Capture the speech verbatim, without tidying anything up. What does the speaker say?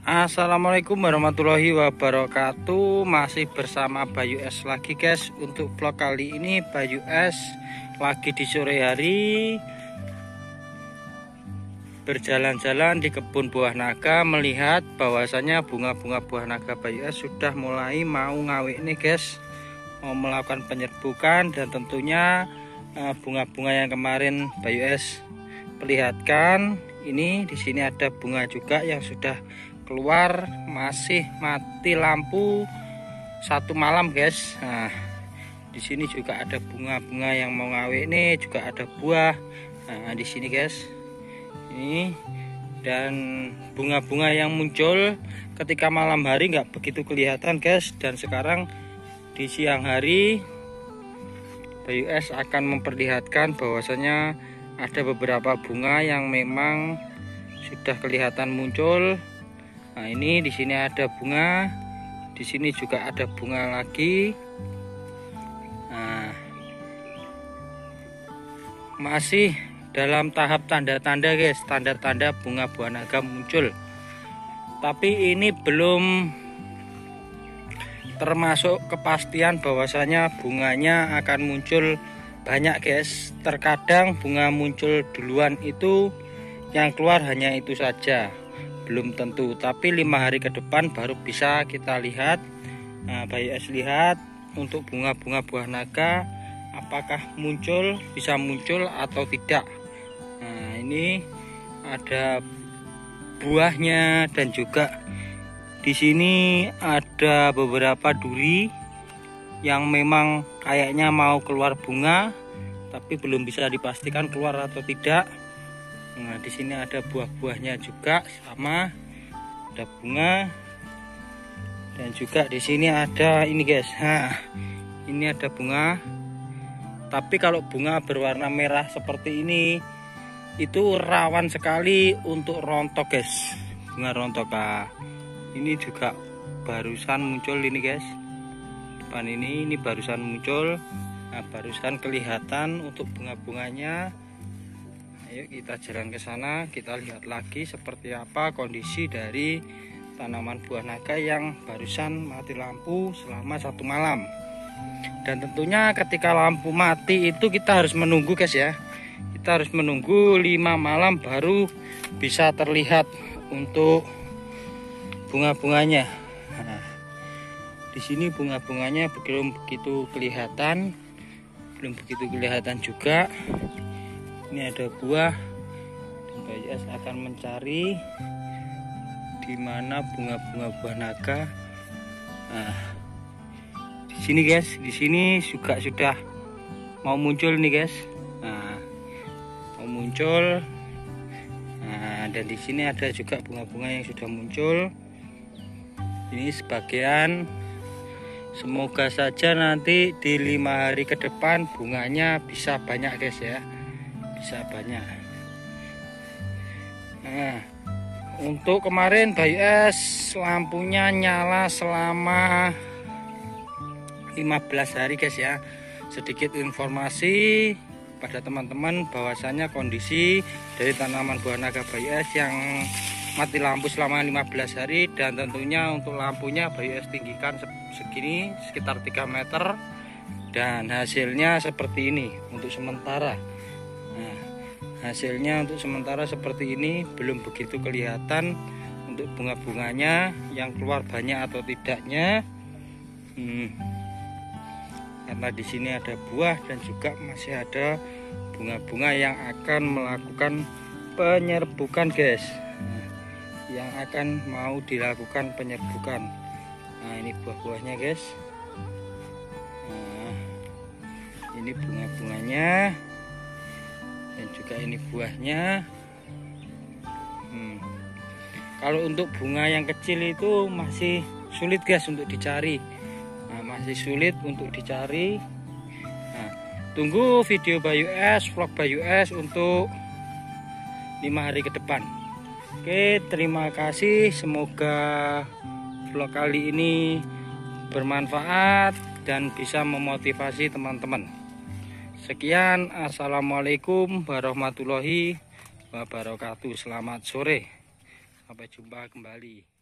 Assalamualaikum warahmatullahi wabarakatuh. Masih bersama Bayu S lagi guys. Untuk vlog kali ini Bayu S lagi di sore hari berjalan-jalan di kebun buah naga, melihat bahwasanya bunga-bunga buah naga Bayu S sudah mulai mau ngawik nih guys, mau melakukan penyerbukan. Dan tentunya bunga-bunga yang kemarin Bayu S perlihatkan, ini di sini ada bunga juga yang sudah keluar, masih mati lampu satu malam guys. Nah, di sini juga ada bunga-bunga yang mau ngawik nih, juga ada buah. Nah, di sini guys, ini dan bunga-bunga yang muncul ketika malam hari nggak begitu kelihatan guys. Dan sekarang di siang hari Bayu S akan memperlihatkan bahwasanya ada beberapa bunga yang memang sudah kelihatan muncul. Nah, ini di sini ada bunga, di sini juga ada bunga lagi. Nah, masih dalam tahap tanda-tanda guys, tanda-tanda bunga buah naga muncul. Tapi ini belum termasuk kepastian bahwasanya bunganya akan muncul banyak guys. Terkadang bunga muncul duluan itu yang keluar hanya itu saja, belum tentu. Tapi lima hari ke depan baru bisa kita lihat. Nah, Bayu S lihat untuk bunga-bunga buah naga apakah muncul, bisa muncul atau tidak. Nah, ini ada buahnya dan juga di sini ada beberapa duri yang memang kayaknya mau keluar bunga, tapi belum bisa dipastikan keluar atau tidak. Nah, di sini ada buah-buahnya juga sama, ada bunga, dan juga di sini ada ini guys. Nah, ini ada bunga. Tapi kalau bunga berwarna merah seperti ini itu rawan sekali untuk rontok guys, bunga rontok. Nah, ini juga barusan muncul ini guys. Depan ini ini barusan muncul. Nah, barusan kelihatan untuk bunga-bunganya. Ayo kita jalan ke sana, kita lihat lagi seperti apa kondisi dari tanaman buah naga yang barusan mati lampu selama satu malam. Dan tentunya ketika lampu mati itu kita harus menunggu guys ya. Kita harus menunggu lima malam baru bisa terlihat untuk bunga-bunganya. Nah, di sini bunga-bunganya belum begitu kelihatan, belum begitu kelihatan juga. Ini ada buah, dan Bayu S akan mencari di mana bunga-bunga buah naga. Nah, di sini guys, di sini juga sudah mau muncul nih guys. Nah, mau muncul. Nah, dan di sini ada juga bunga-bunga yang sudah muncul. Ini sebagian. Semoga saja nanti di lima hari ke depan bunganya bisa banyak guys ya. Bisa banyak. Nah, untuk kemarin Bayu S lampunya nyala selama lima belas hari guys ya. Sedikit informasi pada teman-teman bahwasanya kondisi dari tanaman buah naga Bayu S yang mati lampu selama lima belas hari. Dan tentunya untuk lampunya Bayu S tinggikan segini, sekitar tiga meter, dan hasilnya seperti ini untuk sementara. Nah, hasilnya untuk sementara seperti ini, belum begitu kelihatan untuk bunga-bunganya yang keluar banyak atau tidaknya. Hmm. Karena di sini ada buah dan juga masih ada bunga-bunga yang akan melakukan penyerbukan guys. Nah, yang akan mau dilakukan penyerbukan. Nah, ini buah-buahnya guys. Nah, ini bunga-bunganya dan juga ini buahnya. Hmm. Kalau untuk bunga yang kecil itu masih sulit guys untuk dicari. Nah, masih sulit untuk dicari. Nah, tunggu video Bayu S, vlog Bayu S untuk lima hari ke depan. Oke, terima kasih. Semoga vlog kali ini bermanfaat dan bisa memotivasi teman-teman. Sekian, assalamualaikum warahmatullahi wabarakatuh. Selamat sore, sampai jumpa kembali.